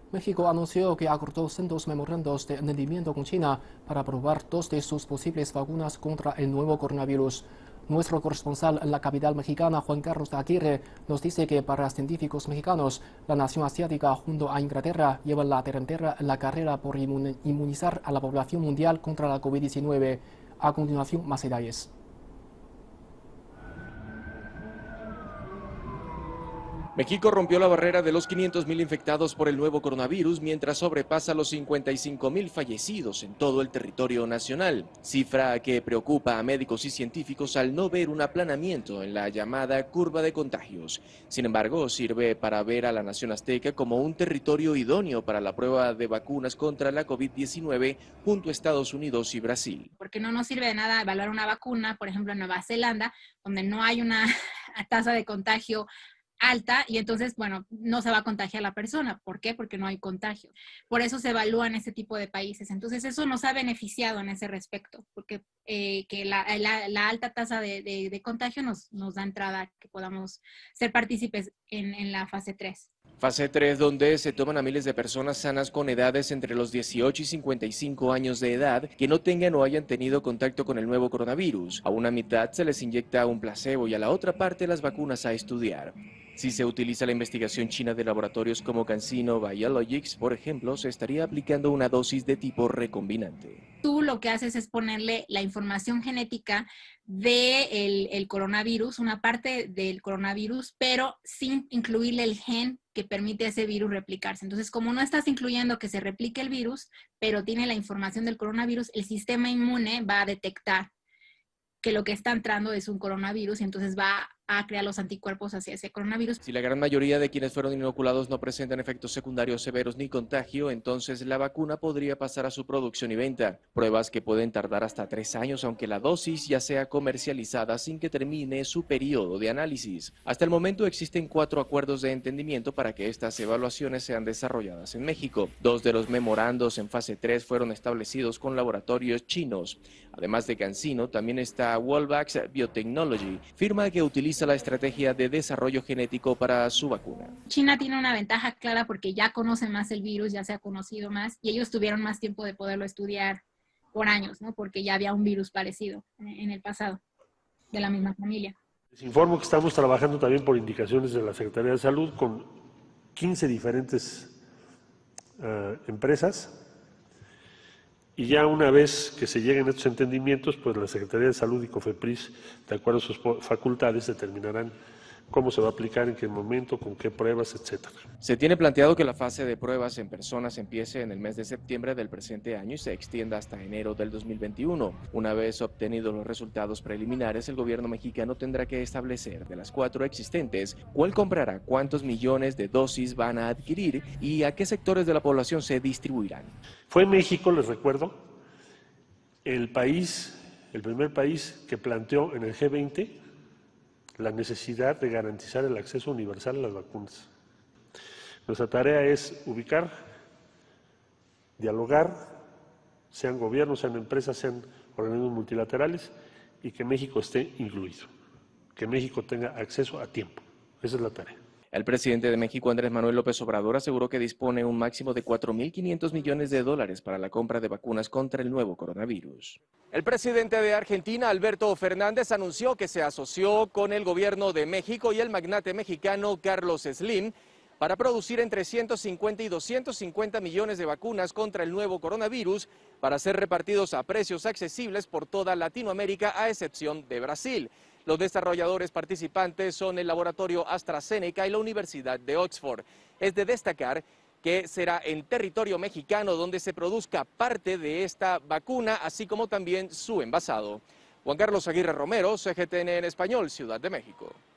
México anunció que acordó sendos memorandos de entendimiento con China para probar dos de sus posibles vacunas contra el nuevo coronavirus. Nuestro corresponsal en la capital mexicana, Juan Carlos de Aguirre, nos dice que para científicos mexicanos, la nación asiática junto a Inglaterra lleva la delantera en la carrera por inmunizar a la población mundial contra la COVID-19. A continuación, más detalles. México rompió la barrera de los 500.000 infectados por el nuevo coronavirus, mientras sobrepasa los 55.000 fallecidos en todo el territorio nacional, cifra que preocupa a médicos y científicos al no ver un aplanamiento en la llamada curva de contagios. Sin embargo, sirve para ver a la nación azteca como un territorio idóneo para la prueba de vacunas contra la COVID-19 junto a Estados Unidos y Brasil. Porque no nos sirve de nada evaluar una vacuna, por ejemplo, en Nueva Zelanda, donde no hay una tasa de contagio alta y entonces, bueno, no se va a contagiar la persona. ¿Por qué? Porque no hay contagio. Por eso se evalúan ese tipo de países. Entonces, eso nos ha beneficiado en ese respecto, porque que la alta tasa de contagio nos da entrada a que podamos ser partícipes en la fase 3. Fase 3, donde se toman a miles de personas sanas con edades entre los 18 y 55 años de edad que no tengan o hayan tenido contacto con el nuevo coronavirus. A una mitad se les inyecta un placebo y a la otra parte las vacunas a estudiar. Si se utiliza la investigación china de laboratorios como CanSino Biologics, por ejemplo, se estaría aplicando una dosis de tipo recombinante. Tú lo que haces es ponerle la información genética del coronavirus, una parte del coronavirus, pero sin incluirle el gen que permite a ese virus replicarse. Entonces, como no estás incluyendo que se replique el virus, pero tiene la información del coronavirus, el sistema inmune va a detectar que lo que está entrando es un coronavirus y entonces va a crear los anticuerpos hacia ese coronavirus. Si la gran mayoría de quienes fueron inoculados no presentan efectos secundarios severos ni contagio, entonces la vacuna podría pasar a su producción y venta. Pruebas que pueden tardar hasta 3 años, aunque la dosis ya sea comercializada sin que termine su periodo de análisis. Hasta el momento existen 4 acuerdos de entendimiento para que estas evaluaciones sean desarrolladas en México. 2 de los memorandos en fase 3 fueron establecidos con laboratorios chinos. Además de CanSino, también está Wallvax Biotechnology, firma que utiliza la estrategia de desarrollo genético para su vacuna. China tiene una ventaja clara porque ya conoce más el virus, ya se ha conocido más y ellos tuvieron más tiempo de poderlo estudiar por años, ¿no? Porque ya había un virus parecido en el pasado, de la misma familia. Les informo que estamos trabajando también por indicaciones de la Secretaría de Salud con 15 diferentes empresas. Y ya una vez que se lleguen a estos entendimientos, pues la Secretaría de Salud y COFEPRIS, de acuerdo a sus facultades, determinarán cómo se va a aplicar, en qué momento, con qué pruebas, etcétera. Se tiene planteado que la fase de pruebas en personas empiece en el mes de septiembre del presente año y se extienda hasta enero del 2021. Una vez obtenidos los resultados preliminares, el gobierno mexicano tendrá que establecer de las 4 existentes cuál comprará, cuántos millones de dosis van a adquirir y a qué sectores de la población se distribuirán. Fue México, les recuerdo, el primer país que planteó en el G20 la necesidad de garantizar el acceso universal a las vacunas. Nuestra tarea es ubicar, dialogar, sean gobiernos, sean empresas, sean organismos multilaterales, y que México esté incluido, que México tenga acceso a tiempo. Esa es la tarea. El presidente de México, Andrés Manuel López Obrador, aseguró que dispone un máximo de $4.500 millones para la compra de vacunas contra el nuevo coronavirus. El presidente de Argentina, Alberto Fernández, anunció que se asoció con el gobierno de México y el magnate mexicano Carlos Slim para producir entre 150 y 250 millones de vacunas contra el nuevo coronavirus para ser repartidos a precios accesibles por toda Latinoamérica, a excepción de Brasil. Los desarrolladores participantes son el laboratorio AstraZeneca y la Universidad de Oxford. Es de destacar que será en territorio mexicano donde se produzca parte de esta vacuna, así como también su envasado. Juan Carlos Aguirre Romero, CGTN en español, Ciudad de México.